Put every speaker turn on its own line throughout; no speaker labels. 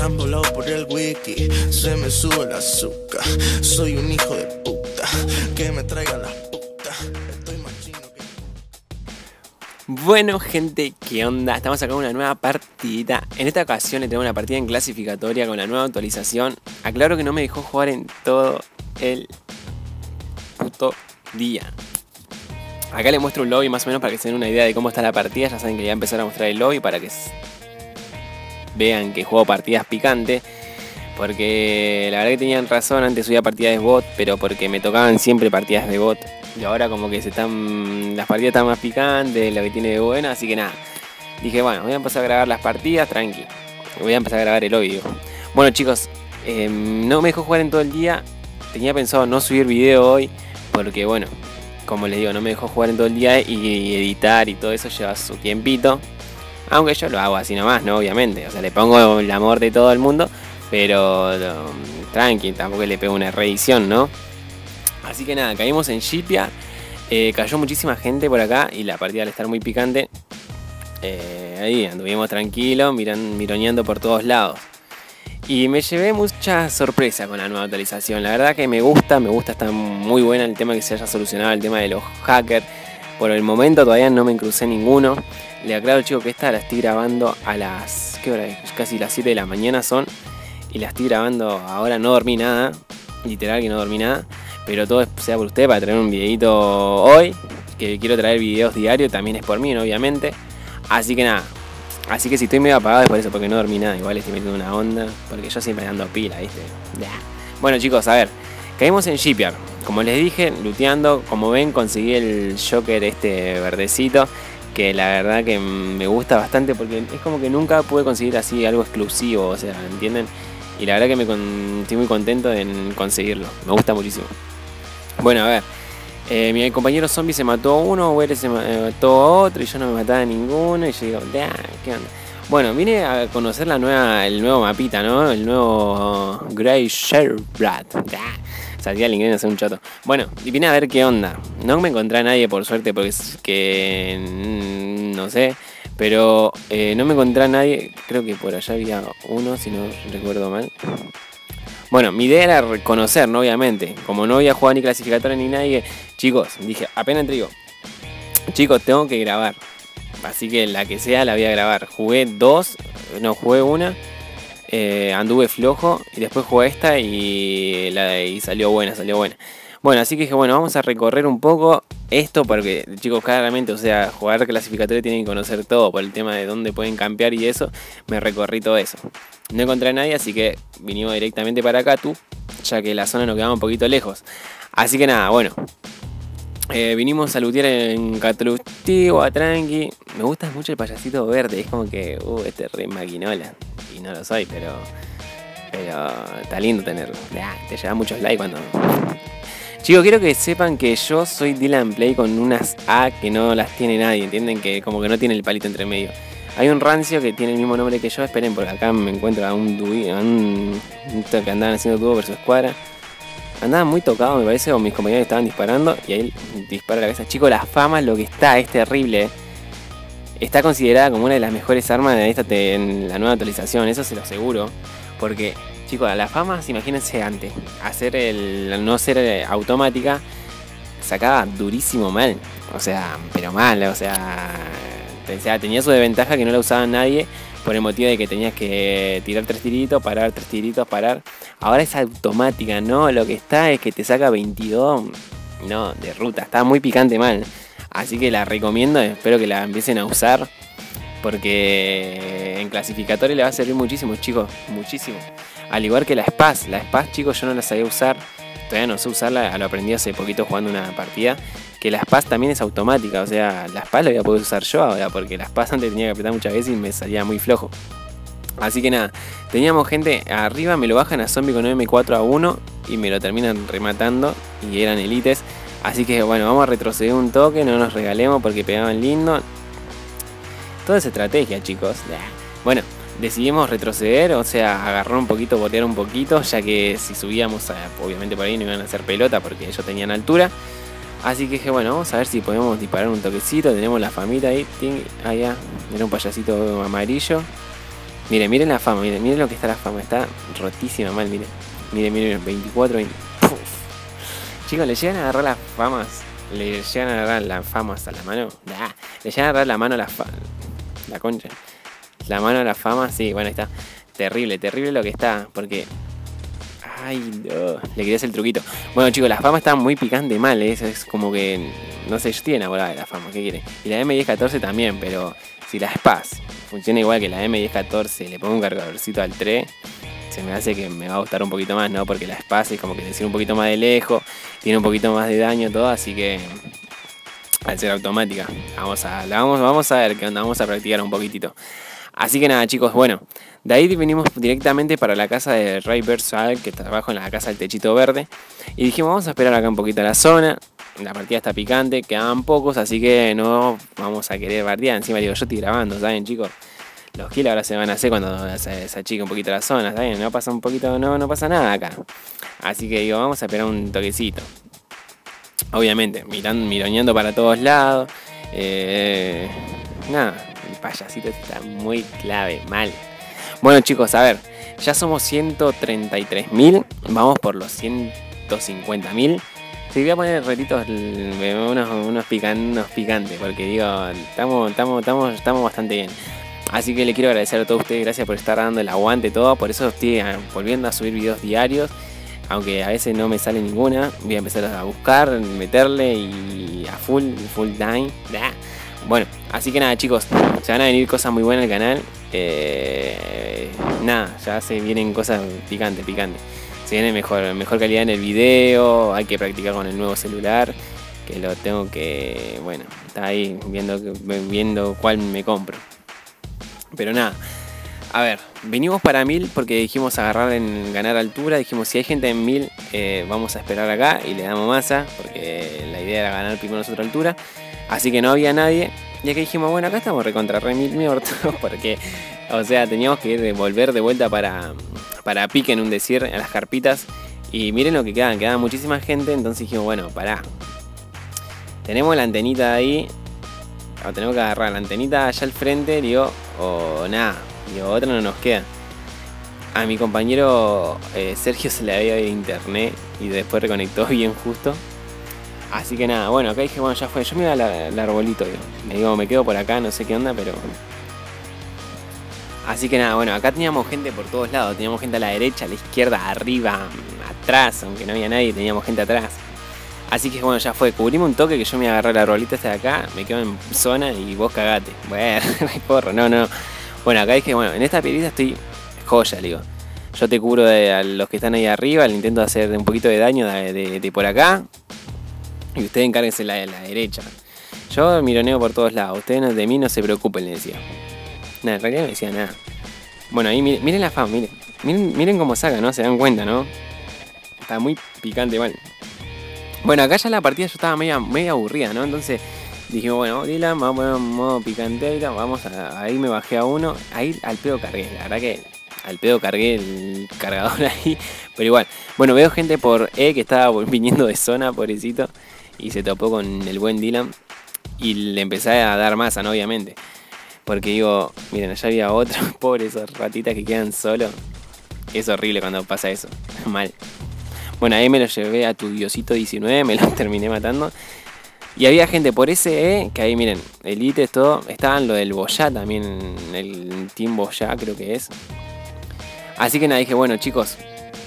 han volado por el wiki. Se me sube el azúcar. Soy un hijo de puta. Que me traigan las putas. Estoy más chino que...
Bueno, gente, ¿qué onda? Estamos acá con una nueva partidita. En esta ocasión le tengo una partida en clasificatoria con la nueva actualización. Aclaro que no me dejó jugar en todo el puto día. Acá les muestro un lobby más o menos para que se den una idea de cómo está la partida. Ya saben que ya empezar a mostrar el lobby para que vean que juego partidas picantes. Porque la verdad que tenían razón, antes subía partidas de bot, pero porque me tocaban siempre partidas de bot. Y ahora como que las partidas están más picantes, lo que tiene de bueno, así que nada. Dije, bueno, voy a empezar a grabar las partidas, tranqui. Voy a empezar a grabar el lobby, digo. Bueno, chicos, no me dejó jugar en todo el día. Tenía pensado no subir video hoy, porque bueno, como les digo, no me dejó jugar en todo el día y editar y todo eso lleva su tiempito. Aunque yo lo hago así nomás, ¿no? Obviamente. O sea, le pongo el amor de todo el mundo, pero tranqui, tampoco le pego una reedición, ¿no? Así que nada, caímos en Shipyard. Cayó muchísima gente por acá y la partida al estar muy picante, ahí anduvimos tranquilos, mironeando por todos lados. Y me llevé mucha sorpresa con la nueva actualización. La verdad que me gusta, está muy buena el tema que se haya solucionado el tema de los hackers. Por el momento todavía no me crucé ninguno. Le aclaro, chicos, que esta la estoy grabando a las... ¿qué hora es? Casi las 7 de la mañana son. Y la estoy grabando ahora, no dormí nada. Literal que no dormí nada. Pero todo sea por usted para traer un videito hoy. Que quiero traer videos diarios, también es por mí, ¿no? Obviamente. Así que nada. Así que si estoy medio apagado es por eso, porque no dormí nada. Igual estoy metiendo una onda, porque yo siempre ando pila, ¿viste? Bueno, chicos, a ver. Caímos en Shipyard. Como les dije, looteando. Como ven, conseguí el Joker este verdecito, que la verdad que me gusta bastante, porque es como que nunca pude conseguir así algo exclusivo, o sea, ¿entienden? Y la verdad que estoy muy contento en conseguirlo. Me gusta muchísimo. Bueno, a ver. Mi compañero zombie se mató a uno, Were se mató a otro y yo no me mataba a ninguno. Y yo digo, ¿qué onda? Bueno, vine a conocer el nuevo mapita, ¿no? El nuevo Grey Sherbrat. Salía el inglés, no sé, un chato. Bueno, y vine a ver qué onda. No me encontré a nadie, por suerte, porque es que... no sé. Pero no me encontré a nadie. Creo que por allá había uno, si no recuerdo mal. Bueno, mi idea era reconocer, ¿no? Obviamente. Como no había jugado ni clasificatoria ni nadie, chicos, dije, apenas entré, digo, chicos, tengo que grabar. Así que la que sea la voy a grabar. Jugué una. Anduve flojo y después jugué esta y salió buena. Bueno, así que dije, bueno, vamos a recorrer un poco esto porque, chicos, claramente, o sea, jugar clasificatoria tienen que conocer todo por el tema de dónde pueden campear y eso. Me recorrí todo eso. No encontré a nadie, así que vinimos directamente para acá, ya que la zona nos quedaba un poquito lejos. Así que nada, bueno. Vinimos a lootear en Catlustigua, tranqui. Me gusta mucho el payasito verde, es como que, este es re maquinola. Y no lo soy, pero está lindo tenerlo. Te lleva muchos likes cuando... Chicos, quiero que sepan que yo soy Dylan Play con unas A que no las tiene nadie, ¿entienden? Que como que no tiene el palito entre medio. Hay un rancio que tiene el mismo nombre que yo, esperen, porque acá me encuentro a un que andaban haciendo dúo versus escuadra. Andaban muy tocados, me parece, o mis compañeros estaban disparando y ahí dispara la cabeza. Chicos, la fama lo que está, es terrible. Está considerada como una de las mejores armas en la nueva actualización, eso se lo aseguro. Porque, chicos, la fama, imagínense antes, no ser automática, sacaba durísimo mal. O sea, pero mal, o sea, tenía su desventaja que no la usaba nadie. Por el motivo de que tenías que tirar 3 tiritos, parar 3 tiritos, parar. Ahora es automática, ¿no? Lo que está es que te saca 22, no, de ruta. Está muy picante mal. Así que la recomiendo, espero que la empiecen a usar. Porque en clasificatoria le va a servir muchísimo, chicos. Muchísimo. Al igual que la Spaz. La Spaz, chicos, yo no la sabía usar. Todavía no sé usarla, lo aprendí hace poquito jugando una partida. Que la Spaz también es automática, o sea, la Spaz la voy a poder usar yo ahora, porque la Spaz antes tenía que apretar muchas veces y me salía muy flojo. Así que nada, teníamos gente arriba, me lo bajan a zombie con M4A1 y me lo terminan rematando y eran elites. Así que bueno, vamos a retroceder un toque, no nos regalemos porque pegaban lindo. Toda esa estrategia, chicos. Bueno, decidimos retroceder, o sea, agarrar un poquito, botear un poquito, ya que si subíamos, obviamente por ahí no iban a hacer pelota porque ellos tenían altura. Así que dije, bueno, vamos a ver si podemos disparar un toquecito. Tenemos la famita ahí, allá, era un payasito amarillo. Miren, miren la fama, miren lo que está la fama. Está rotísima mal, miren. Miren, 24, 20. Puf. Chicos, ¿le llegan a agarrar las famas? ¿Le llegan a agarrar las famas a la mano? Nah. ¿Le llegan a agarrar la mano a la concha? ¿La mano a la fama? Sí, bueno, ahí está. Terrible, terrible lo que está. Porque... Ay, no. Le quería hacer el truquito. Bueno, chicos, la fama está muy picante mal, ¿eh? Eso es como que... No sé, yo estoy enamorada de la fama, ¿qué quiere? Y la M1014 también, pero... Si la Spaz funciona igual que la M1014, le pongo un cargadorcito al 3, se me hace que me va a gustar un poquito más, ¿no? Porque la Spaz es como que decir un poquito más de lejos, tiene un poquito más de daño todo, así que al ser automática, vamos a ver qué onda, vamos a practicar un poquitito. Así que nada, chicos, bueno, de ahí venimos directamente para la casa de Ray Versal, que está abajo en la casa del techito verde, y dijimos, vamos a esperar acá un poquito a la zona. La partida está picante, quedaban pocos, así que no vamos a querer partida. Encima digo, yo estoy grabando, ¿saben, chicos? Los kills ahora se van a hacer cuando se achique un poquito la zona, ¿saben? No pasa un poquito, no pasa nada acá. Así que digo, vamos a esperar un toquecito. Obviamente, mironeando para todos lados. Nada, el payasito está muy clave, mal. Bueno, chicos, a ver, ya somos 133.000, vamos por los 150.000. Sí, voy a poner retitos unos picantes, porque digo, estamos bastante bien. Así que le quiero agradecer a todos ustedes, gracias por estar dando el aguante todo. Por eso estoy volviendo a subir videos diarios, aunque a veces no me sale ninguna. Voy a empezar a buscar, meterle y a full time. Bueno, así que nada, chicos, se van a venir cosas muy buenas al canal. Nada, ya se vienen cosas picantes. Se viene mejor calidad en el video, hay que practicar con el nuevo celular, que lo tengo que, bueno, está ahí viendo cuál me compro. Pero nada, a ver, venimos para 1000 porque dijimos ganar altura, dijimos si hay gente en 1000 vamos a esperar acá y le damos masa, porque la idea era ganar primero nosotros altura, así que no había nadie, y acá dijimos, bueno, acá estamos recontra 1000 muertos, porque, o sea, teníamos que volver de vuelta para pique en un desierto, a las carpitas. Y miren lo que queda muchísima gente. Entonces dijimos, bueno, pará. Tenemos la antenita ahí. O tenemos que agarrar la antenita allá al frente, digo, o nada. Digo, otra no nos queda. A mi compañero Sergio se le había ido internet y después reconectó bien justo. Así que nada, bueno, acá dije, bueno, ya fue. Yo me iba al arbolito, digo. Me quedo por acá, no sé qué onda, pero... Así que nada, bueno, acá teníamos gente por todos lados. Teníamos gente a la derecha, a la izquierda, arriba, atrás. Aunque no había nadie, teníamos gente atrás. Así que bueno, ya fue. Cubrimos un toque que yo me agarré la arbolita de acá. Me quedo en zona y vos cagate. Bueno, no hay porro, no. Bueno, acá dije, bueno, en esta piedrita estoy joya, le digo. Yo te cubro a los que están ahí arriba. Le intento hacer un poquito de daño de por acá. Y ustedes encárguense de la derecha. Yo mironeo por todos lados. Ustedes de mí no se preocupen, le decía. Nada, en realidad no decía nada. Bueno, ahí miren la fama, miren cómo saca, ¿no? Se dan cuenta, ¿no? Está muy picante, mal. Bueno, acá ya la partida yo estaba media aburrida, ¿no? Entonces dijimos, bueno, Dylan, vamos a poner un modo picanteira. Ahí me bajé a uno. Ahí al pedo cargué, la verdad que al pedo cargué el cargador ahí. Pero igual, bueno, veo gente por que estaba viniendo de zona, pobrecito. Y se topó con el buen Dylan. Y le empecé a dar masa, ¿no? Obviamente. Porque digo, miren, allá había otro, pobre, esos ratitas que quedan solos. Es horrible cuando pasa eso, mal. Bueno, ahí me lo llevé a tu diosito 19, me lo terminé matando. Y había gente por ese que ahí miren, Elite, todo. Estaban lo del Boyá también, el Team Boyá creo que es. Así que nada, dije, bueno chicos,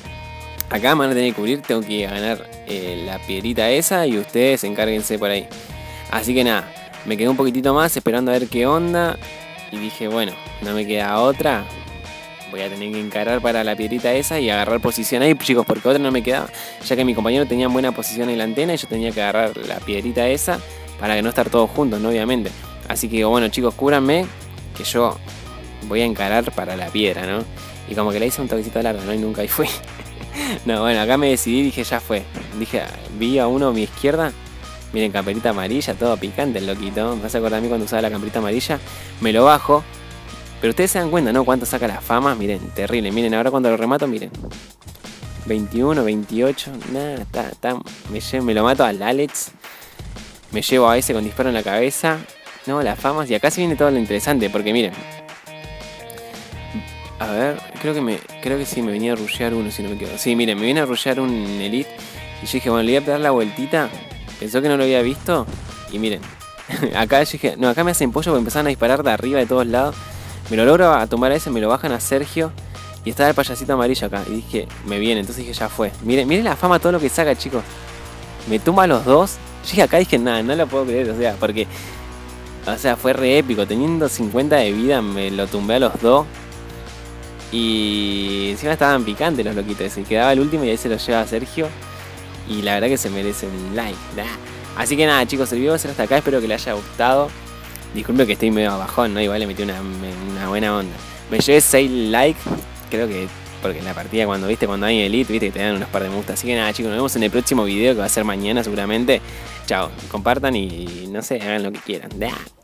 acá me van a tener que cubrir, tengo que ganar la piedrita esa y ustedes encárguense por ahí. Así que nada. Me quedé un poquitito más esperando a ver qué onda. Y dije, bueno, no me queda otra. Voy a tener que encarar para la piedrita esa y agarrar posición ahí, chicos, porque otra no me quedaba. Ya que mi compañero tenía buena posición en la antena y yo tenía que agarrar la piedrita esa para que no estar todos juntos, ¿no? Obviamente. Así que, bueno, chicos, cúbranme que yo voy a encarar para la piedra, ¿no? Y como que le hice un toquecito largo, ¿no? Y nunca ahí fui. No, bueno, acá me decidí y dije, ya fue. Dije, vi a uno a mi izquierda. Miren, camperita amarilla, todo picante el loquito. Me hace acordar a mí cuando usaba la camperita amarilla. Me lo bajo. Pero ustedes se dan cuenta, ¿no? Cuánto saca la fama. Miren, terrible. Miren, ahora cuando lo remato, miren. 21, 28. Nada, me lo mato al Alex. Me llevo a ese con disparo en la cabeza. No, las famas. Y acá se viene todo lo interesante. Porque miren. A ver, creo que sí, me venía a rushear uno, si no me equivoco. Sí, miren, me viene a rushear un Elite. Y yo dije, bueno, le voy a dar la vueltita. Pensó que no lo había visto. Y miren, acá yo dije, no, acá me hacen pollo porque empezaron a disparar de arriba de todos lados. Me lo logro a tomar a ese, me lo bajan a Sergio. Y estaba el payasito amarillo acá. Y dije, me viene, entonces dije, ya fue. Miren la fama, todo lo que saca, chicos. Me tumba a los dos. Yo dije acá, dije, nada, no lo puedo creer, o sea, porque... O sea, fue re épico. Teniendo 50 de vida, me lo tumbé a los dos. Y encima estaban picantes los loquitos. Y quedaba el último y ahí se lo lleva a Sergio. Y la verdad que se merece un like. Así que nada, chicos, el video va a ser hasta acá. Espero que les haya gustado. Disculpe que estoy medio bajón, ¿no? Igual le metí una buena onda. Me llevé 6 likes. Creo que porque en la partida cuando hay Elite, viste que te dan unos par de me gusta. Así que nada, chicos, nos vemos en el próximo video que va a ser mañana seguramente. Chao, compartan y no sé, hagan lo que quieran.